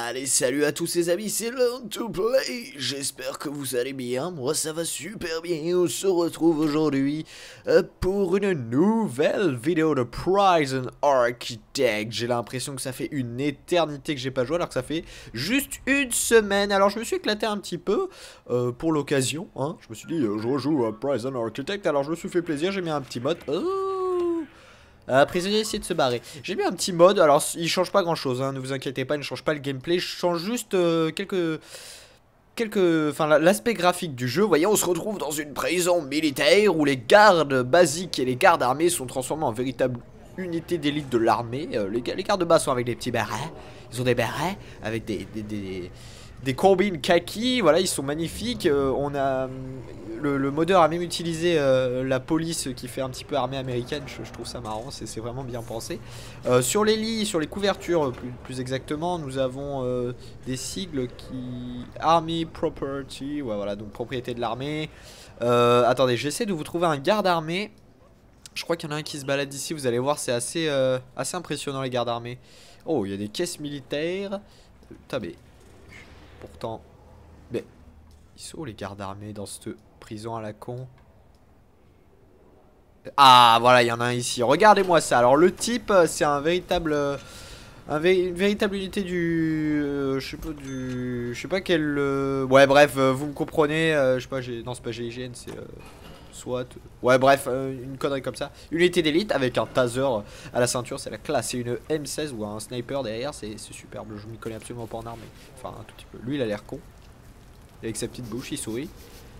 Allez, salut à tous les amis, c'est Learn to Play. J'espère que vous allez bien, moi ça va super bien. On se retrouve aujourd'hui pour une nouvelle vidéo de Prison Architect. J'ai l'impression que ça fait une éternité que j'ai pas joué, alors que ça fait juste une semaine. Alors je me suis éclaté un petit peu pour l'occasion, hein. Je me suis dit, je rejoue à Prison Architect, alors je me suis fait plaisir, j'ai mis un petit mode. Prisonnier essaie de se barrer. J'ai mis un petit mode, alors il change pas grand chose, hein, ne vous inquiétez pas, il ne change pas le gameplay, je change juste enfin l'aspect graphique du jeu. Vous voyez, on se retrouve dans une prison militaire où les gardes basiques et les gardes armés sont transformés en véritables unités d'élite de l'armée. Les gardes de base sont avec des petits berets, ils ont des berets avec des combines kaki, voilà, ils sont magnifiques. On a le modeur a même utilisé la police qui fait un petit peu armée américaine. Je trouve ça marrant, c'est vraiment bien pensé. Sur les lits, sur les couvertures plus exactement, nous avons des sigles qui... Army Property, ouais, voilà, donc propriété de l'armée. Attendez, j'essaie de vous trouver un garde armé. Je crois qu'il y en a un qui se balade ici, vous allez voir, c'est assez impressionnant les gardes armés. Oh, il y a des caisses militaires. Tabé. Pourtant, mais ils sont où les gardes armés dans cette prison à la con? Ah voilà, il y en a un ici. Regardez-moi ça. Alors le type, c'est un véritable, une véritable unité du, je sais pas quel, ouais bref, vous me comprenez. Je sais pas, non c'est pas GIGN, c'est SWAT. Ouais bref, une connerie comme ça. Unité d'élite avec un taser à la ceinture, c'est la classe. C'est une M16 ou un sniper derrière, c'est superbe. Je m'y connais absolument pas en arme, mais enfin un tout petit peu. Lui il a l'air con. Avec sa petite bouche, il sourit.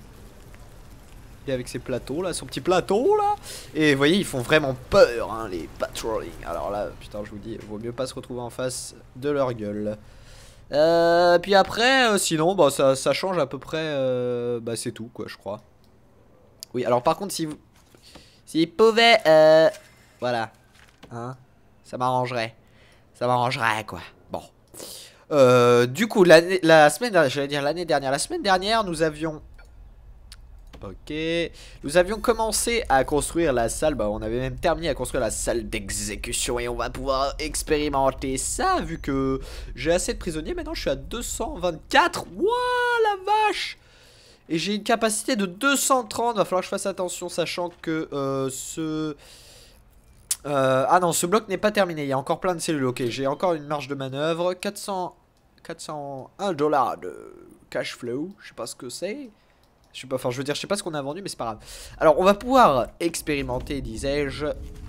Et avec ses plateaux là, son petit plateau là. Et vous voyez, ils font vraiment peur, hein, les patrolling. Alors là, putain, je vous dis, vaut mieux pas se retrouver en face de leur gueule. Puis après, sinon, bah, ça change à peu près. Bah, c'est tout, quoi, je crois. Oui, alors par contre, s'il pouvait, voilà, hein, ça m'arrangerait. Ça m'arrangerait, quoi. Bon. Du coup, la semaine dernière, j'allais dire l'année dernière. La semaine dernière, nous avions... Ok. Nous avions commencé à construire la salle. Bah, on avait même terminé à construire la salle d'exécution. Et on va pouvoir expérimenter ça. Vu que j'ai assez de prisonniers. Maintenant, je suis à 224. Wouah, la vache! Et j'ai une capacité de 230. Va falloir que je fasse attention. Sachant que ah non, ce bloc n'est pas terminé. Il y a encore plein de cellules. Ok, j'ai encore une marge de manœuvre. 401 $ de cash flow. Je sais pas ce que c'est. Je sais pas, enfin je veux dire, je sais pas ce qu'on a vendu, mais c'est pas grave. Alors on va pouvoir expérimenter, disais-je.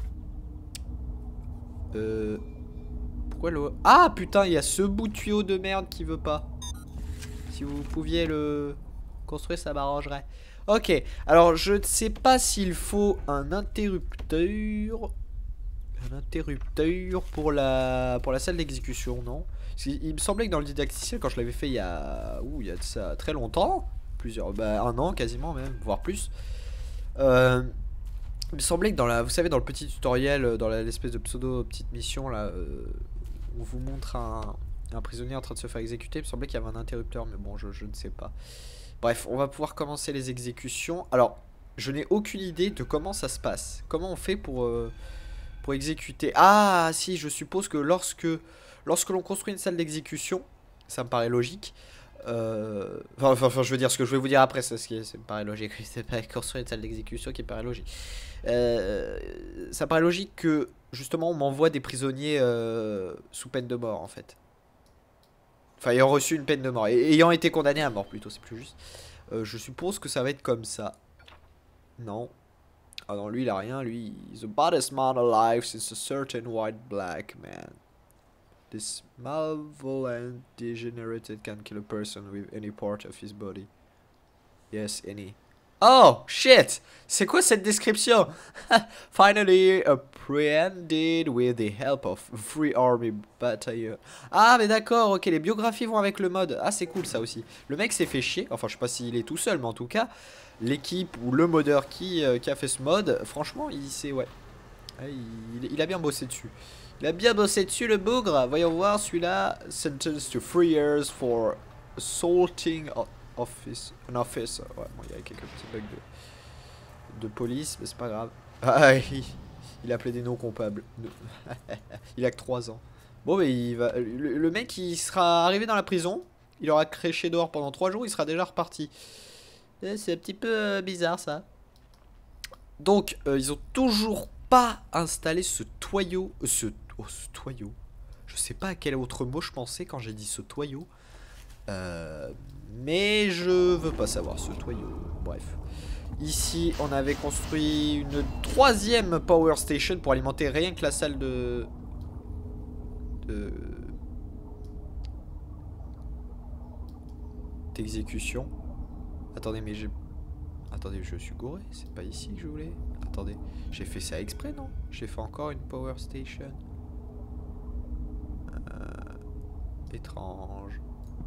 Pourquoi l'eau... Ah putain, il y a ce bout de tuyau de merde qui veut pas. Si vous pouviez le construire, ça m'arrangerait. Ok, alors je ne sais pas s'il faut un interrupteur. Un interrupteur pour la salle d'exécution, non? Il me semblait que dans le didacticien, quand je l'avais fait il y a... Ouh, il y a de ça très longtemps. Plusieurs, bah un an quasiment même, voire plus. Il me semblait que dans la, vous savez, dans le petit tutoriel, dans l'espèce de pseudo petite mission là, on vous montre un prisonnier en train de se faire exécuter. Il me semblait qu'il y avait un interrupteur, mais bon, je ne sais pas. Bref, on va pouvoir commencer les exécutions. Alors, je n'ai aucune idée de comment ça se passe. Comment on fait pour exécuter? Ah, si, je suppose que lorsque l'on construit une salle d'exécution, ça me paraît logique. Enfin, je veux dire ce que je vais vous dire après, ça me paraît logique. C'est pas construire une salle d'exécution qui me paraît logique. Ça paraît logique que justement on m'envoie des prisonniers sous peine de mort en fait. Enfin, ayant reçu une peine de mort, et ayant été condamné à mort plutôt, c'est plus juste. Je suppose que ça va être comme ça. Non. Ah non, lui il a rien, lui. The baddest man alive since a certain white black man. This malevolent degenerated can kill a person with any part of his body. Yes, any. Oh, shit! C'est quoi cette description? Finally apprehended with the help of Free Army Battalion. Ah, mais d'accord, ok, les biographies vont avec le mode. Ah, c'est cool ça aussi. Le mec s'est fait chier. Enfin, je sais pas s'il est tout seul, mais en tout cas, l'équipe ou le modeur qui a fait ce mode, franchement, il s'est... Ouais. Il a bien bossé dessus. Il a bien bossé dessus le bougre. Voyons voir celui-là. Sentenced to 3 years for assaulting an officer. Ouais, bon, il y a quelques petits bugs de police, mais c'est pas grave. Ah, il a appelé des non coupables. Il a que 3 ans. Bon, mais il va. Le mec, il sera arrivé dans la prison. Il aura créché dehors pendant 3 jours. Il sera déjà reparti. C'est un petit peu bizarre ça. Donc, ils ont toujours pas installé ce toyau. Oh, ce toyau. Je sais pas à quel autre mot je pensais quand j'ai dit ce toyau. Mais je veux pas savoir ce toyau. Bref. Ici, on avait construit une 3e power station pour alimenter rien que la salle d'exécution. Attendez, mais j'ai... Attendez, je suis gouré. C'est pas ici que je voulais. Attendez, j'ai fait ça exprès, non? J'ai fait encore une power station. Étrange.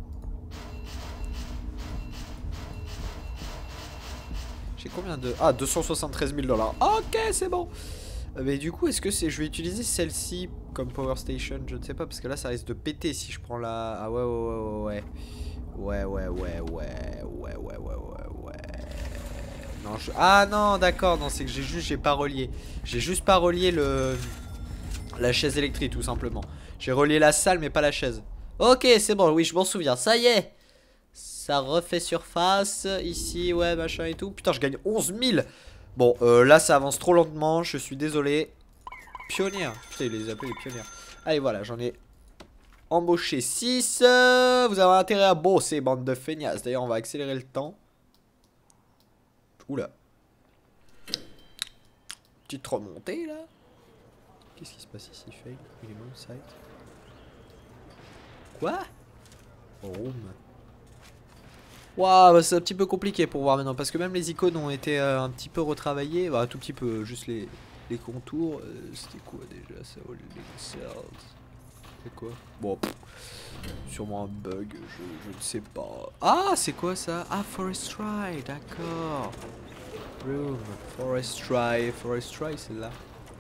J'ai combien de... Ah, 273 000 $. Ok, c'est bon. Mais du coup, est-ce que c'est... Je vais utiliser celle-ci comme power station. Je ne sais pas, parce que là, ça risque de péter si je prends la... Ah ouais, ouais. Non, je... Ah non, d'accord. Non, c'est que j'ai pas relié. J'ai juste pas relié la chaise électrique, tout simplement. J'ai relié la salle, mais pas la chaise. Ok, c'est bon. Oui, je m'en souviens. Ça y est. Ça refait surface. Ici, ouais, machin et tout. Putain, je gagne 11 000. Bon, là, ça avance trop lentement. Je suis désolé. Pionnière. Putain, il les appelait les pionnières. Allez, voilà, j'en ai embauché 6. Vous avez intérêt à bosser, bande de feignasses. D'ailleurs, on va accélérer le temps. Oula. Petite remontée, là. Qu'est-ce qui se passe ici, fail? Minimum site. Quoi? Room. Waouh, bah c'est un petit peu compliqué pour voir maintenant. Parce que même les icônes ont été un petit peu retravaillées. Bah, un tout petit peu, juste les contours. C'était quoi déjà ça? C'est quoi? Bon, sûrement un bug, je ne sais pas. Ah, c'est quoi ça? Ah, Forestry, d'accord. Room, Forestry, c'est là.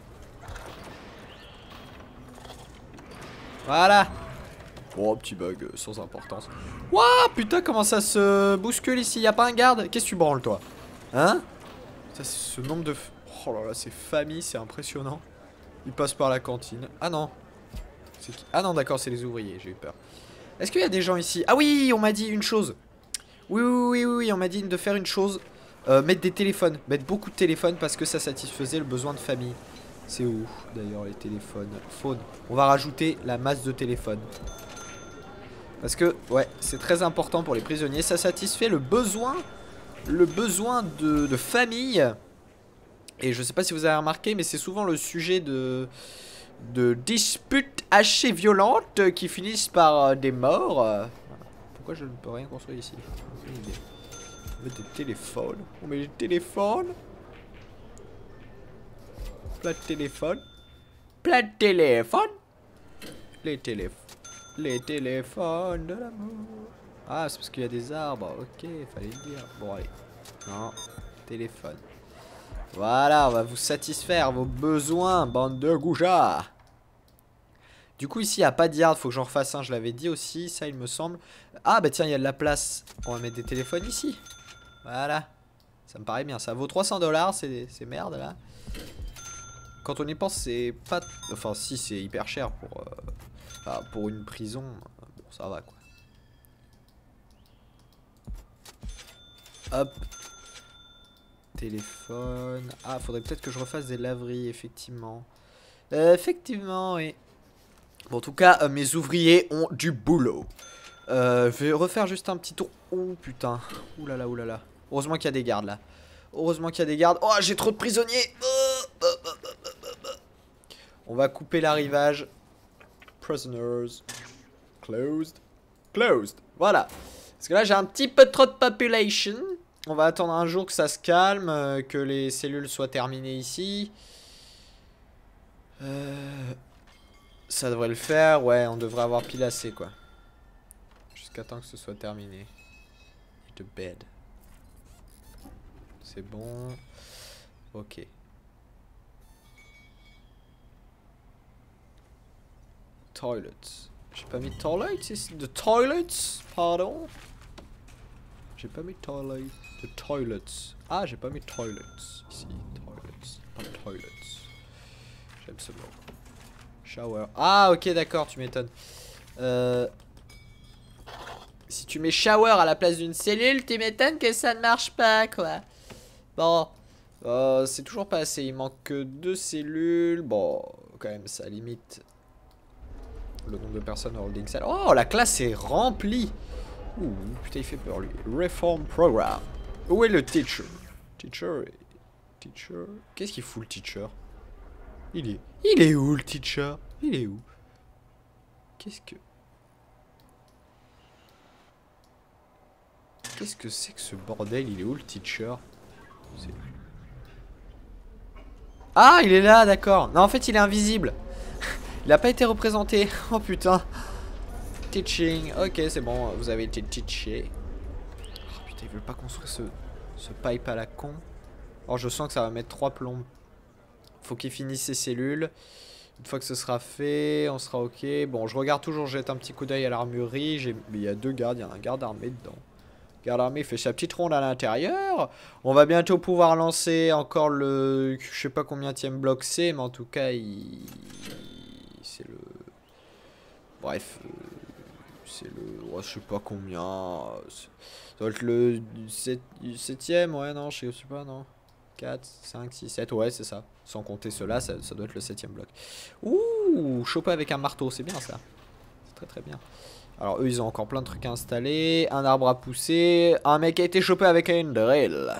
Voilà. Bon, petit bug sans importance. Wouah, putain, comment ça se bouscule ici? Y'a pas un garde? Qu'est-ce que tu branles, toi? Hein? Ça, ce nombre de... Oh là là, ces familles, c'est impressionnant. Ils passent par la cantine. Ah non. Ah non, d'accord, c'est les ouvriers, j'ai eu peur. Est-ce qu'il y a des gens ici? Ah oui, on m'a dit une chose. Oui, on m'a dit de faire une chose. Mettre des téléphones. Mettre beaucoup de téléphones parce que ça satisfaisait le besoin de famille. C'est où, d'ailleurs, les téléphones? Phone. On va rajouter la masse de téléphones. Parce que, ouais, c'est très important pour les prisonniers. Ça satisfait le besoin de famille. Et je sais pas si vous avez remarqué, mais c'est souvent le sujet de disputes assez violentes qui finissent par des morts. Pourquoi je ne peux rien construire ici? On met des téléphones. On met des téléphones. Plein de téléphones. Plein de téléphones. Les téléphones de l'amour. Ah, c'est parce qu'il y a des arbres. Ok, fallait le dire. Bon, allez. Non. Téléphone. Voilà, on va vous satisfaire vos besoins, bande de goujats. Du coup, ici, il n'y a pas de yard. Faut que j'en refasse un. Je l'avais dit aussi, ça, il me semble. Ah, bah tiens, il y a de la place. On va mettre des téléphones ici. Voilà. Ça me paraît bien. Ça vaut 300 $. C'est merde, là. Quand on y pense, c'est pas... Enfin, si, c'est hyper cher pour une prison. Bon, ça va, quoi. Hop. Téléphone. Ah, faudrait peut-être que je refasse des laveries, effectivement. Effectivement, oui. Bon, en tout cas, mes ouvriers ont du boulot. Je vais refaire juste un petit tour. Oh, putain. Oulala, oulala. Heureusement qu'il y a des gardes, là. Heureusement qu'il y a des gardes. Oh, j'ai trop de prisonniers. On va couper l'arrivage. Prisoners. Closed. Closed. Voilà. Parce que là, j'ai un petit peu trop de population. On va attendre un jour que ça se calme, que les cellules soient terminées ici. Ça devrait le faire. Ouais, on devrait avoir pile assez, quoi. Jusqu'à temps que ce soit terminé. De bed. C'est bon. Ok. Toilets. J'ai pas mis toilets ici. The toilets. Pardon. J'ai pas mis toilets. The toilets. Ah, j'ai pas mis toilets ici. Toilets. Pas toilets. J'aime ce mot. Shower. Ah, ok, d'accord, tu m'étonnes. Si tu mets shower à la place d'une cellule, tu m'étonnes que ça ne marche pas, quoi. Bon. C'est toujours pas assez. Il manque que 2 cellules. Bon, quand même, ça limite le nombre de personnes en holding cell. Oh, la classe est remplie. Ouh, putain, il fait peur, lui. Reform Program. Où est le teacher? Teacher. Qu'est-ce qu'il fout, le teacher? Il est où, le teacher? Il est où? Qu'est-ce que c'est que ce bordel? Il est où, le teacher? Ah, il est là, d'accord. Non, en fait, il est invisible. Il n'a pas été représenté. Oh, putain. Teaching. Ok, c'est bon, vous avez été teaché. Oh, putain, ils veulent pas construire ce pipe à la con. Oh, je sens que ça va mettre 3 plombs. Faut qu'il finisse ses cellules. Une fois que ce sera fait, on sera ok. Bon, je regarde toujours, je jette un petit coup d'œil à l'armurerie. Il y a 2 gardes, il y a un garde armé dedans. Garde armé fait sa petite ronde à l'intérieur. On va bientôt pouvoir lancer encore le... Je sais pas combienième bloc c'est, mais en tout cas, c'est le... Bref. C'est le... Ouais, je sais pas combien. Ça doit être le 7ème, ouais, non, je sais pas, non. 4, 5, 6, 7, ouais, c'est ça. Sans compter cela, ça doit être le 7ème bloc. Ouh, choper avec un marteau, c'est bien ça. C'est très très bien. Alors eux, ils ont encore plein de trucs à installer. Un arbre à pousser. Un mec a été chopé avec une drill.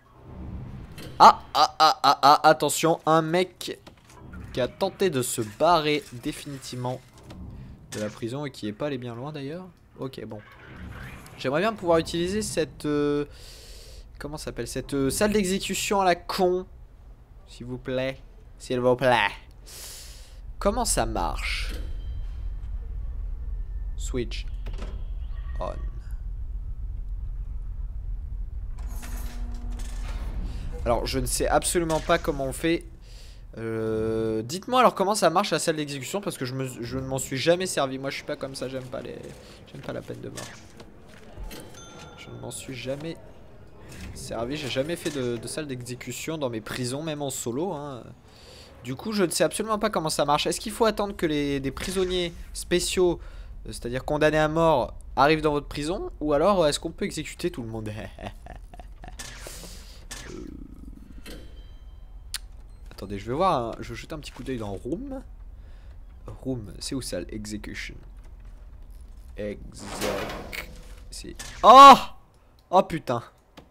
Attention, un mec qui a tenté de se barrer définitivement de la prison et qui est pas allé bien loin d'ailleurs. Ok, bon. J'aimerais bien pouvoir utiliser cette... comment ça s'appelle? Cette salle d'exécution à la con. S'il vous plaît. S'il vous plaît. Comment ça marche? Switch on. Alors, je ne sais absolument pas comment on fait. Dites-moi alors comment ça marche la salle d'exécution parce que je ne m'en suis jamais servi. Moi, je suis pas comme ça. J'aime pas la peine de mort. Je ne m'en suis jamais servi. J'ai jamais fait de salle d'exécution dans mes prisons, même en solo. Hein. Du coup, je ne sais absolument pas comment ça marche. Est-ce qu'il faut attendre que des prisonniers spéciaux, c'est-à-dire condamnés à mort, arrivent dans votre prison? Ou alors, est-ce qu'on peut exécuter tout le monde? Attendez, je vais voir. Hein. Je vais jeter un petit coup d'œil dans Room. Room, c'est où ça? Execution. C'est... Oh! Oh putain.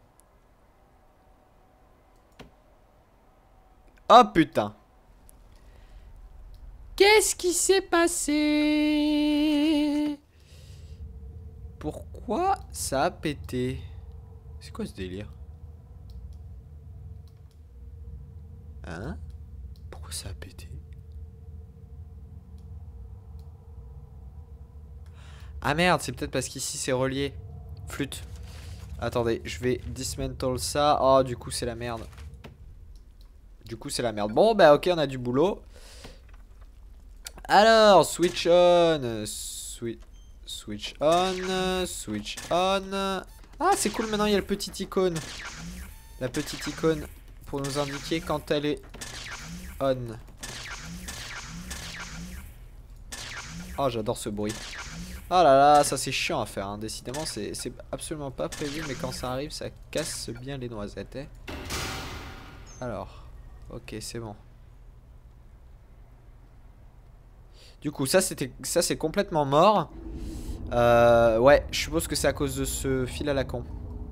Oh putain. Qu'est-ce qui s'est passé? Pourquoi ça a pété? C'est quoi ce délire? Hein? Pourquoi ça a pété? Ah merde, c'est peut-être parce qu'ici c'est relié. Flûte. Attendez, je vais dismantle ça. Oh, du coup c'est la merde. Bon, bah ok, on a du boulot. Alors, switch on. Switch on. Switch on. Ah, c'est cool, maintenant il y a le petit icône. La petite icône pour nous indiquer quand elle est on. Oh, j'adore ce bruit. Oh là là, ça c'est chiant à faire, hein. Décidément, c'est absolument pas prévu, mais quand ça arrive, ça casse bien les noisettes. Hein. Alors, ok, c'est bon. Du coup, ça c'est complètement mort. Ouais, je suppose que c'est à cause de ce fil à la con.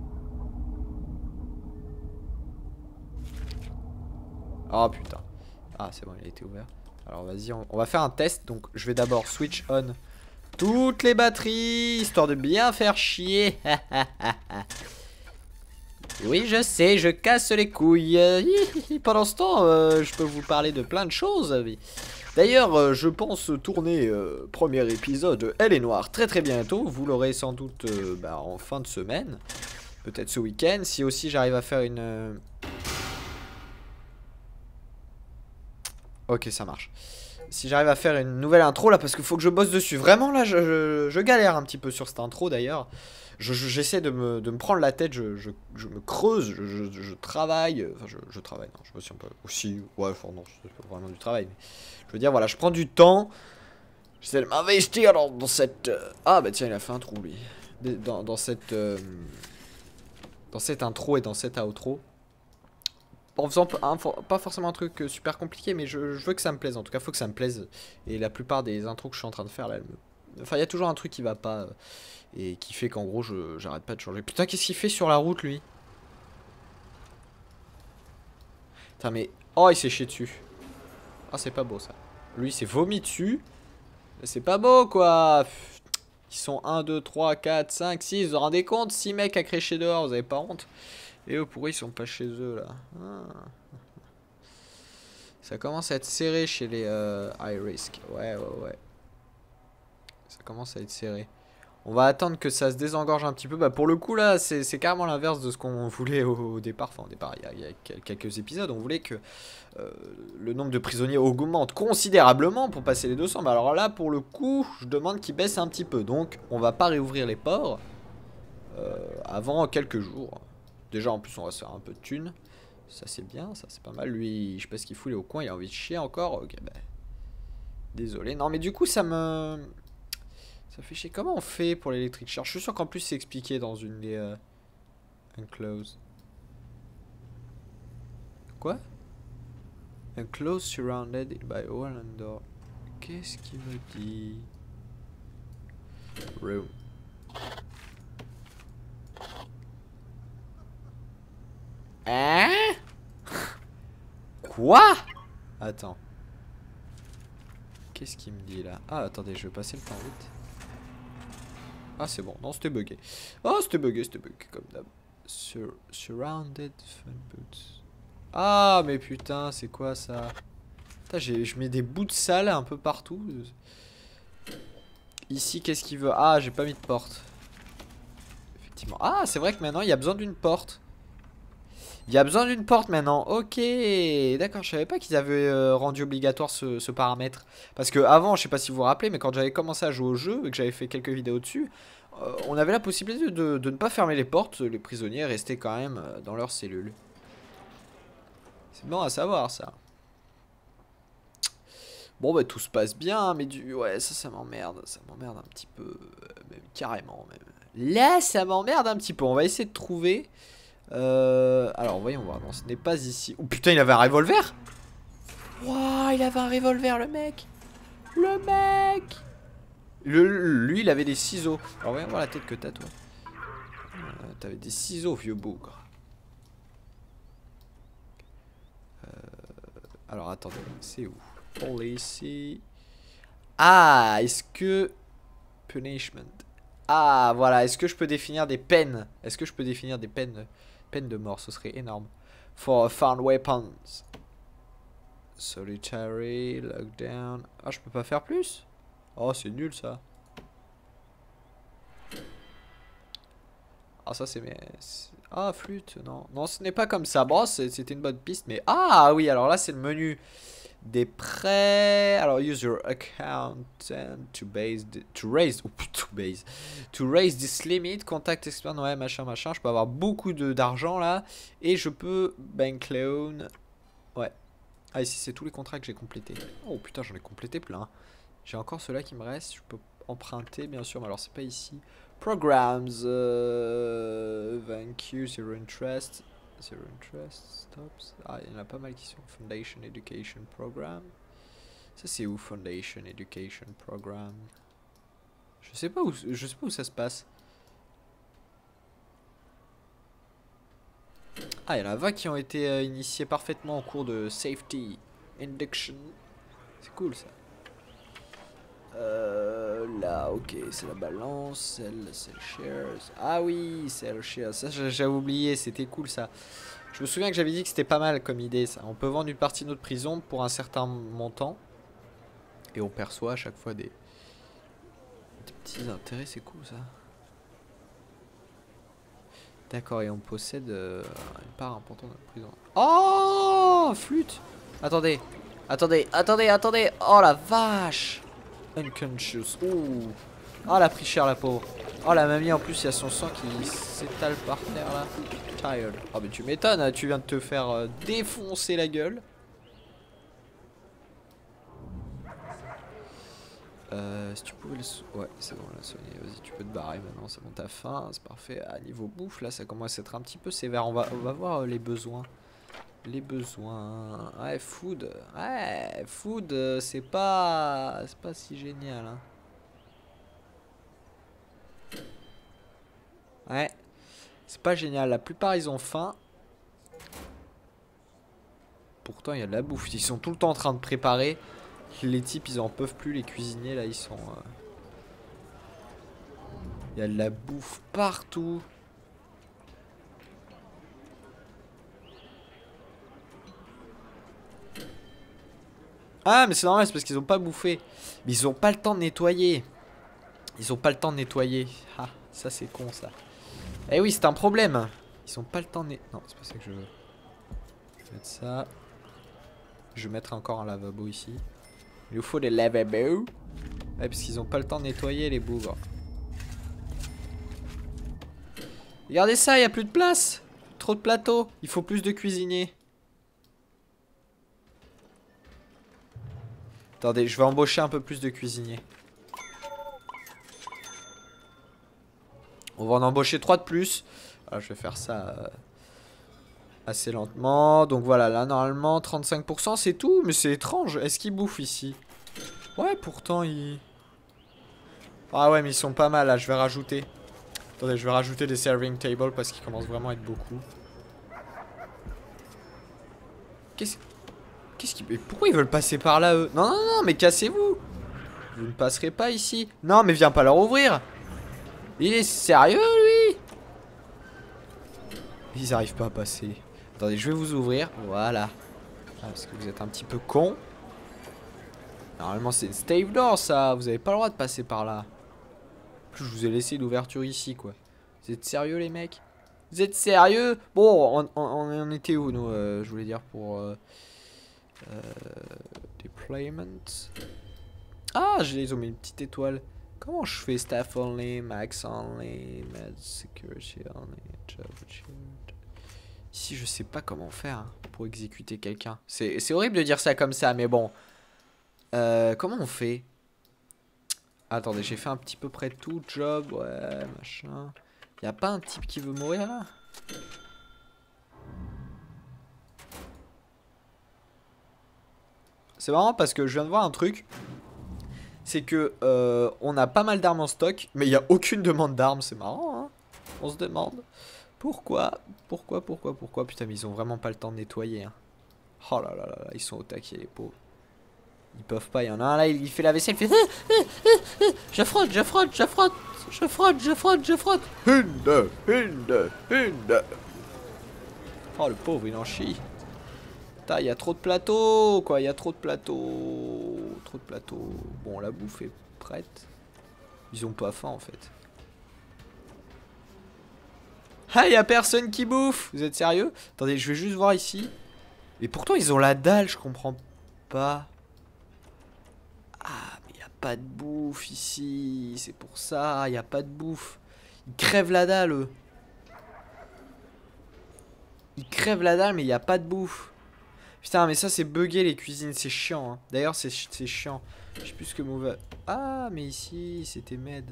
Oh putain. Ah, c'est bon, il a été ouvert. Alors vas-y, on va faire un test. Donc je vais d'abord switch on toutes les batteries, histoire de bien faire chier. Oui, je sais, je casse les couilles. Pendant ce temps, je peux vous parler de plein de choses. D'ailleurs, je pense tourner premier épisode Elle est Noire très très bientôt. Vous l'aurez sans doute en fin de semaine. Peut-être ce week-end. Si aussi j'arrive à faire Ok, ça marche. si j'arrive à faire une nouvelle intro là, parce qu'il faut que je bosse dessus. Vraiment là, je galère un petit peu sur cette intro d'ailleurs. J'essaie de me prendre la tête, je me creuse, je travaille. Enfin, je travaille, non, je bosse un peu aussi. Ouais, enfin, non, c'est pas vraiment du travail. Mais je veux dire, voilà, je prends du temps. J'essaie de m'investir dans cette. Ah, bah tiens, il a fait un trou lui. Dans cette intro et dans cette outro. En faisant pas forcément un truc super compliqué, mais je veux que ça me plaise. En tout cas, faut que ça me plaise. Et la plupart des intros que je suis en train de faire là, enfin, il y a toujours un truc qui va pas et qui fait qu'en gros, j'arrête pas de changer. Putain, qu'est-ce qu'il fait sur la route, lui? Putain, mais oh, il s'est chié dessus. Ah, c'est pas beau ça. Lui, il s'est vomi dessus. C'est pas beau, quoi. Ils sont 1, 2, 3, 4, 5, 6. Vous vous rendez compte? 6 mecs à crécher dehors, vous avez pas honte? Et eux, pourquoi ils sont pas chez eux là? Ça commence à être serré chez les high risk. Ouais. Ça commence à être serré. On va attendre que ça se désengorge un petit peu. Bah pour le coup là, c'est carrément l'inverse de ce qu'on voulait au départ. Enfin au départ, il y a quelques épisodes, on voulait que le nombre de prisonniers augmente considérablement pour passer les 200. Mais alors là, pour le coup, je demande qu'il baisse un petit peu. Donc on va pas réouvrir les ports avant quelques jours. Déjà en plus on va se faire un peu de thunes. Ça c'est bien, ça c'est pas mal. Lui, je sais pas ce qu'il fout, il est au coin, il a envie de chier encore. Ok, bah. Désolé. Non mais du coup ça fait chier. Comment on fait pour l'électrique chair? Je suis sûr qu'en plus c'est expliqué dans une des enclosed. Quoi? Enclosed surrounded by wall and door. Qu'est-ce qu'il me dit? Room. Hein? Quoi? Attends. Qu'est-ce qu'il me dit là? Ah, attendez, je vais passer le temps vite. Ah, c'est bon. Non, c'était bugué. Oh, c'était bugué comme d'hab. Surrounded fun boots. Ah, mais putain, c'est quoi ça? Putain, je mets des bouts de salle un peu partout. Ici, qu'est-ce qu'il veut? Ah, j'ai pas mis de porte. Effectivement. Ah, c'est vrai que maintenant, il y a besoin d'une porte. Il y a besoin d'une porte maintenant. Ok, d'accord, je savais pas qu'ils avaient rendu obligatoire ce paramètre. Parce que avant, je sais pas si vous vous rappelez, mais quand j'avais commencé à jouer au jeu et que j'avais fait quelques vidéos dessus, on avait la possibilité de ne pas fermer les portes. Les prisonniers restaient quand même dans leur cellule. C'est bon à savoir ça. Bon bah tout se passe bien, mais ouais, ça m'emmerde. Ça m'emmerde un petit peu, même carrément même. Là, ça m'emmerde un petit peu. On va essayer de trouver... alors voyons voir, non ce n'est pas ici. Oh putain, il avait un revolver. Wouah, il avait un revolver le mec. Lui il avait des ciseaux. Alors voyons voir la tête que t'as toi. T'avais des ciseaux vieux bougre. Alors attendez, c'est où? Policy. Ah, est-ce que... Punishment. Ah voilà, est-ce que je peux définir des peines? Est-ce que je peux définir des peines de mort? Ce serait énorme. For found weapons. Solitary, lockdown. Ah, je peux pas faire plus? Oh, c'est nul ça. Ah, ça c'est... Ah, flûte, non. Non, ce n'est pas comme ça. Bon, c'était une bonne piste, mais... Ah oui, alors là c'est le menu des prêts. Alors, use your account to raise this limit. Contact expert, ouais, machin. Je peux avoir beaucoup d'argent là. Et je peux bank loan. Ouais. Ah, ici, c'est tous les contrats que j'ai complétés. Oh putain, j'en ai complété plein. J'ai encore ceux-là qui me restent. Je peux emprunter, bien sûr. Mais alors, c'est pas ici. Programs. Thank you, zero interest. Zero interest, stops. Ah, il y en a pas mal qui sont Foundation Education Program. Ça c'est où Foundation Education Program? Je sais pas où ça se passe. Ah, il y en a 20 qui ont été initiés parfaitement en cours de Safety Induction. C'est cool ça. Là, ok, c'est la balance, c'est le shares. Ah oui, c'est le shares. Ça, j'avais oublié, c'était cool ça. Je me souviens que j'avais dit que c'était pas mal comme idée ça. On peut vendre une partie de notre prison pour un certain montant. Et on perçoit à chaque fois des petits intérêts, c'est cool ça. D'accord, et on possède une part importante de notre prison. Oh, flûte. Attendez. Attendez, attendez, attendez. Oh la vache. Unconscious. Ouh. Oh, elle a pris cher la pauvre. Oh, la mamie en plus, il y a son sang qui s'étale par terre là. Tired. Oh, mais tu m'étonnes, hein, tu viens de te faire défoncer la gueule. Si tu pouvais le... Ouais, c'est bon, la soigner. Vas-y, tu peux te barrer maintenant, c'est bon, t'as faim, c'est parfait. À niveau bouffe, là, ça commence à être un petit peu sévère. On va voir les besoins. Les besoins. Ouais, food. Ouais, food, c'est pas si génial, hein. Ouais, c'est pas génial. La plupart, ils ont faim. Pourtant, il y a de la bouffe. Ils sont tout le temps en train de préparer. Les types, ils en peuvent plus. Les cuisiniers, là, ils sont... Il y a de la bouffe partout. Ah, mais c'est normal, c'est parce qu'ils ont pas bouffé. Mais ils ont pas le temps de nettoyer. Ils ont pas le temps de nettoyer. Ah, ça c'est con ça. Eh oui, c'est un problème. Ils ont pas le temps de nettoyer. Non, c'est pas ça que je veux. Je vais mettre ça. Je vais mettre encore un lavabo ici. Il nous faut des lavabos. Ouais, parce qu'ils ont pas le temps de nettoyer les bougres. Regardez ça, il y a plus de place. Trop de plateaux. Il faut plus de cuisiniers. Attendez, je vais embaucher un peu plus de cuisiniers. On va en embaucher 3 de plus. Alors, je vais faire ça assez lentement. Donc voilà, là normalement 35% c'est tout. Mais c'est étrange. Est-ce qu'ils bouffent ici? Ouais, pourtant ils... Ah ouais, mais ils sont pas mal là. Je vais rajouter. Attendez, je vais rajouter des serving tables parce qu'ils commencent vraiment à être beaucoup. Qu'est-ce qu'ils... Mais pourquoi ils veulent passer par là eux? Non, non, non, mais cassez-vous. Vous ne passerez pas ici. Non, mais viens pas leur ouvrir. Il est sérieux lui? Ils arrivent pas à passer. Attendez, je vais vous ouvrir. Voilà. Ah, parce que vous êtes un petit peu con. Normalement c'est une stave door ça. Vous avez pas le droit de passer par là. En plus je vous ai laissé l'ouverture ici quoi. Vous êtes sérieux les mecs? Vous êtes sérieux? Bon, on était où nous je voulais dire pour... deployment. Ah, ils ont mis une petite étoile. Comment je fais staff only, max only, med security only, job achieved. Ici, je sais pas comment faire hein, pour exécuter quelqu'un. C'est horrible de dire ça comme ça, mais bon. Comment on fait? Attendez, j'ai fait un petit peu près tout. Job, ouais, machin. Y a pas un type qui veut mourir là? C'est marrant parce que je viens de voir un truc. C'est que on a pas mal d'armes en stock, mais il n'y a aucune demande d'armes. C'est marrant, hein? On se demande pourquoi. Putain, mais ils ont vraiment pas le temps de nettoyer. Hein. Oh là là là là, ils sont au taquet, les pauvres. Ils peuvent pas. Il y en a un là, il fait la vaisselle, il fait. Je frotte. Une. Oh, le pauvre, il en chie. Putain, il y a trop de plateaux, quoi. Il y a trop de plateaux. Trop de plateaux. Bon, la bouffe est prête. Ils ont pas faim, en fait. Ah, il y a personne qui bouffe. Vous êtes sérieux? Attendez, je vais juste voir ici. Et pourtant, ils ont la dalle, je comprends pas. Ah, mais il n'y a pas de bouffe ici. C'est pour ça, il n'y a pas de bouffe. Ils crèvent la dalle, eux. Ils crèvent la dalle, mais il n'y a pas de bouffe. Putain, mais ça, c'est bugué, les cuisines. C'est chiant, hein. D'ailleurs, c'est chiant. Je sais plus ce que mauvais. Ah, mais ici, c'était med.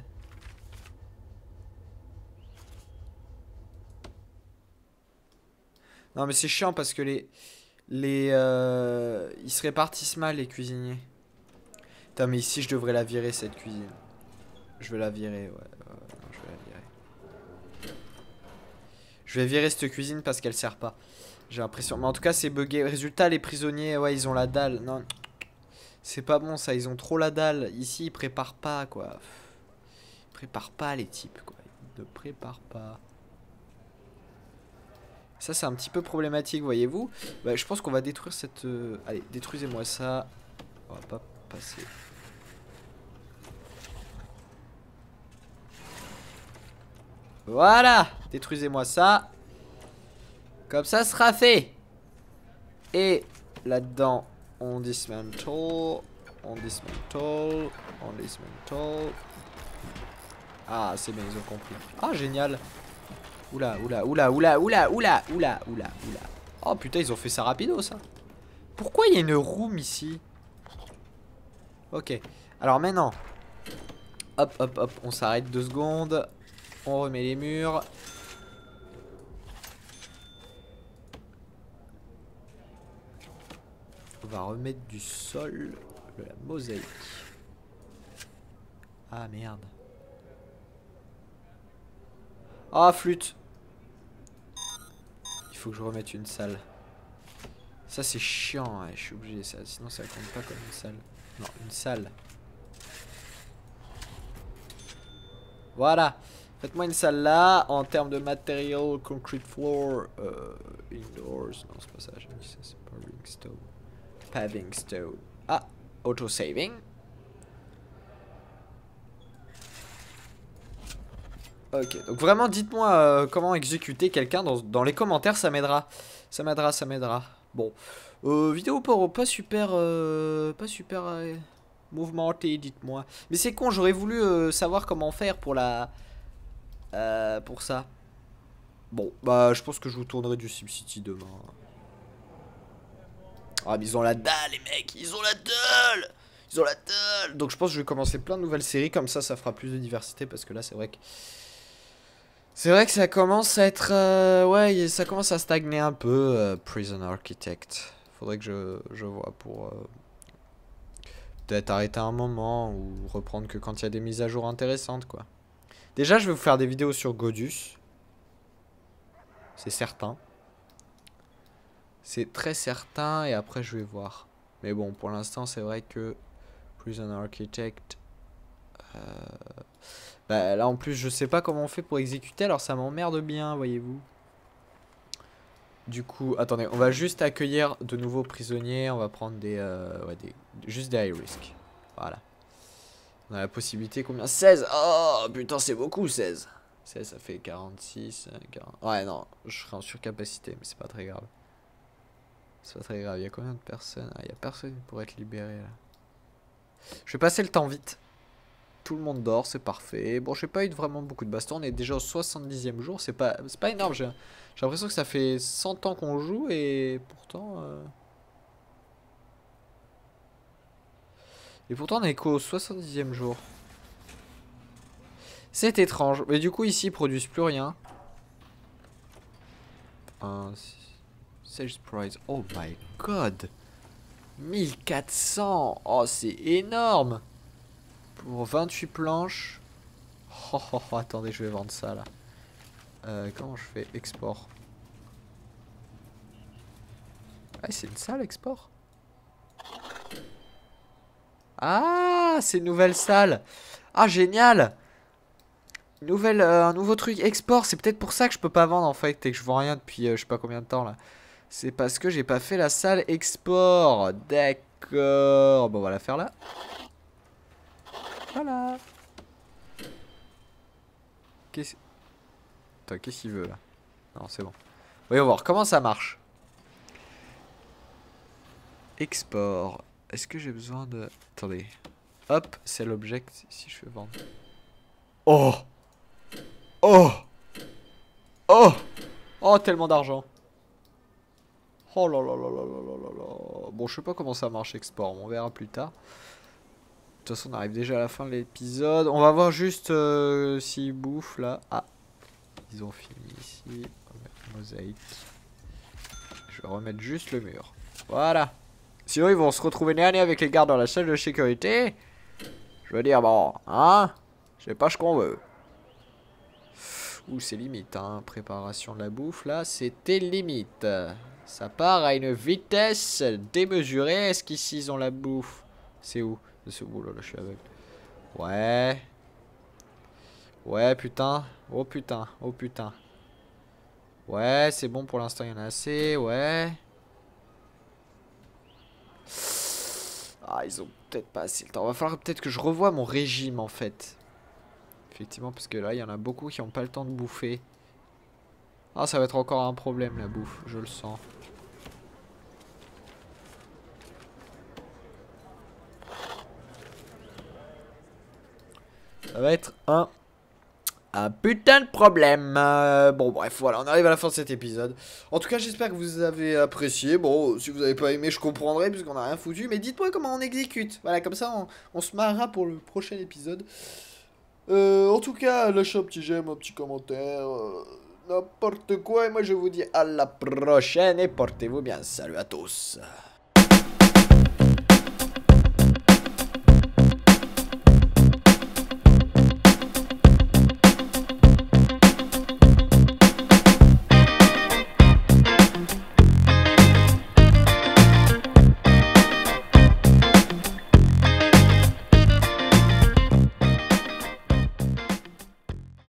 Non, mais c'est chiant parce que ils se répartissent mal, les cuisiniers. Putain, mais ici, je devrais la virer, cette cuisine. Je vais la virer, ouais. Non, je vais la virer. Je vais virer cette cuisine parce qu'elle sert pas. J'ai l'impression. Mais en tout cas, c'est bugué. Résultat, les prisonniers, ouais, ils ont la dalle. Non. C'est pas bon, ça. Ils ont trop la dalle. Ici, ils préparent pas, quoi. Ils préparent pas, les types, quoi. Ils ne préparent pas. Ça, c'est un petit peu problématique, voyez-vous. Bah, je pense qu'on va détruire cette... Allez, détruisez-moi ça. On va pas passer... Voilà. Détruisez-moi ça. Comme ça sera fait. Et là-dedans, On dismantle. On dismantle. On dismantle. Ah, c'est bien, ils ont compris. Ah, génial. Oula, oula, oula, oula, oula, oula, oula, oula, oula. Oh putain, ils ont fait ça rapido, ça. Pourquoi il y a une room ici? Ok. Alors maintenant. Hop, hop, hop. On s'arrête 2 secondes. On remet les murs. On va remettre du sol. De la mosaïque. Ah merde. Ah, flûte. Il faut que je remette une salle. Ça c'est chiant, ouais, je suis obligé ça. Sinon ça compte pas comme une salle. Non, une salle. Voilà. Faites-moi une salle là. En termes de matériaux, concrete floor, indoors. Non, c'est pas ça, j'ai dit ça, c'est paving stone. Paving stone. Ah, auto saving. Ok, donc vraiment dites-moi comment exécuter quelqu'un dans les commentaires, ça m'aidera. Ça m'aidera, ça m'aidera. Bon, vidéo pas super, mouvementée, dites-moi. Mais c'est con, j'aurais voulu savoir comment faire pour pour ça. Bon, bah je pense que je vous tournerai du SimCity demain. Ah mais ils ont la dalle les mecs, ils ont la dalle. Ils ont la dalle. Donc je pense que je vais commencer plein de nouvelles séries, comme ça fera plus de diversité, parce que là c'est vrai que... C'est vrai que ça commence à être... ouais, ça commence à stagner un peu, Prison Architect. Faudrait que je vois pour... peut-être arrêter un moment, ou reprendre que quand il y a des mises à jour intéressantes, quoi. Déjà, je vais vous faire des vidéos sur Godus. C'est certain. C'est très certain, et après je vais voir. Mais bon, pour l'instant, c'est vrai que... Prison Architect... bah là en plus je sais pas comment on fait pour exécuter, alors ça m'emmerde bien, voyez-vous. Du coup, attendez, on va juste accueillir de nouveaux prisonniers, on va prendre juste des high risk. Voilà. On a la possibilité, combien? 16. Oh putain, c'est beaucoup 16. 16 ça fait 46, 40... Ouais non, je serai en surcapacité, mais c'est pas très grave. C'est pas très grave, il y a combien de personnes? Ah, il y a personne pour être libéré là. Je vais passer le temps vite. Tout le monde dort, c'est parfait. Bon, j'ai pas eu vraiment beaucoup de baston. On est déjà au 70e jour. C'est pas énorme. J'ai l'impression que ça fait 100 ans qu'on joue et pourtant... Et pourtant, on est qu'au 70e jour. C'est étrange. Mais du coup, ici, ils produisent plus rien. Sales price. Oh my god. 1400. Oh, c'est énorme. Pour 28 planches. Oh, oh, oh, attendez, je vais vendre ça là. Comment je fais export? Ah, c'est une salle export. Ah, c'est une nouvelle salle. Ah, génial. Un nouveau truc export. C'est peut-être pour ça que je peux pas vendre en fait et que je vends rien depuis je sais pas combien de temps là. C'est parce que j'ai pas fait la salle export. D'accord. Bon, on va la faire là. Voilà. Attends, qu'est-ce qu'il veut là? Non, c'est bon. Voyons voir comment ça marche. Export. Est-ce que j'ai besoin de... Attendez. Hop, c'est l'object. Si je fais vendre. Oh! Oh! Oh! Oh, tellement d'argent. Oh là là là là là là là là. Bon, je sais pas comment ça marche export. On verra plus tard. De toute façon, on arrive déjà à la fin de l'épisode. On va voir juste s'ils bouffent là. Ah, ils ont fini ici. On va mettre mosaïque. Je vais remettre juste le mur. Voilà. Sinon, ils vont se retrouver nez à nez avec les gardes dans la salle de sécurité. Je veux dire, bon, hein, je sais pas ce qu'on veut. Ouh, c'est limite, hein. Préparation de la bouffe, là, c'était limite. Ça part à une vitesse démesurée. Est-ce qu'ici, ils ont la bouffe? C'est où? Oh là là, je suis aveugle. Ouais. Ouais, putain. Oh putain. Oh putain. Ouais, c'est bon pour l'instant, il y en a assez. Ouais. Ah, ils ont peut-être pas assez le temps. Va falloir peut-être que je revoie mon régime en fait. Effectivement, parce que là, il y en a beaucoup qui n'ont pas le temps de bouffer. Ah, ça va être encore un problème la bouffe, je le sens. Ça va être un putain de problème. Bon bref, voilà, on arrive à la fin de cet épisode. En tout cas, j'espère que vous avez apprécié. Bon, si vous n'avez pas aimé, je comprendrai puisqu'on a rien foutu. Mais dites-moi comment on exécute. Voilà, comme ça, on se marrera pour le prochain épisode. En tout cas, lâchez un petit j'aime, un petit commentaire, n'importe quoi. Et moi, je vous dis à la prochaine et portez-vous bien. Salut à tous.